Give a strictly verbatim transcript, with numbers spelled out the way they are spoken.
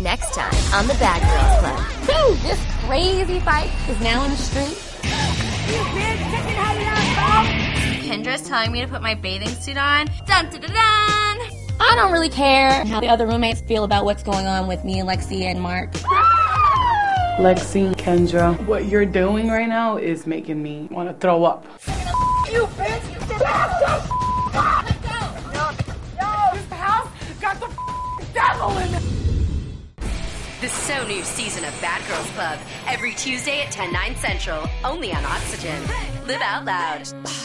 next time on the Bad Girls Club. Dude, this crazy fight is now in the street. Kendra's telling me to put my bathing suit on. Dun dun dun dun! I don't really care how the other roommates feel about what's going on with me and Lexi and Mark. Lexi, Kendra, what you're doing right now is making me want to throw up. You bitch! You bastard! No, no! This house got the devil in it! The so new season of Bad Girls Club, every Tuesday at ten, nine central, only on Oxygen. Live out loud.